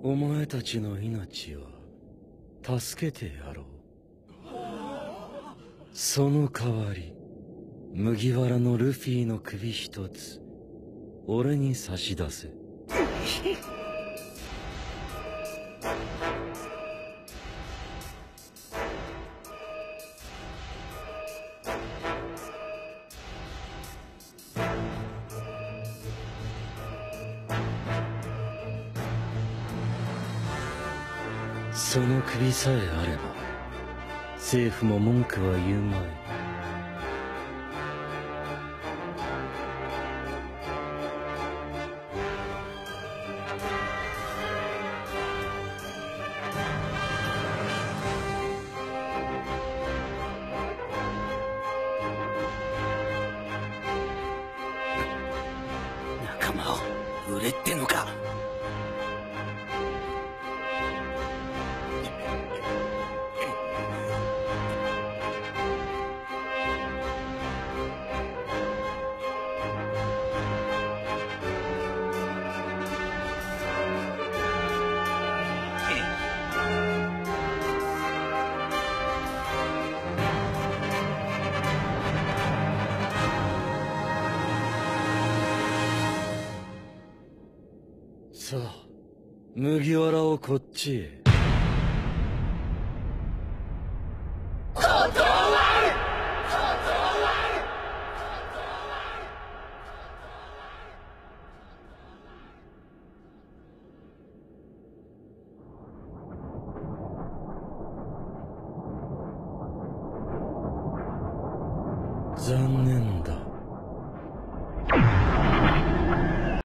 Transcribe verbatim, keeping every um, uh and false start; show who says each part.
Speaker 1: お前たちの命を助けてやろう。その代わり麦わらのルフィの首一つ俺に差し出せ。その首さえあれば政府も文句は言うまい。
Speaker 2: 仲間を売れってのか。
Speaker 1: さあ麦わらをこっちへ。残念だ。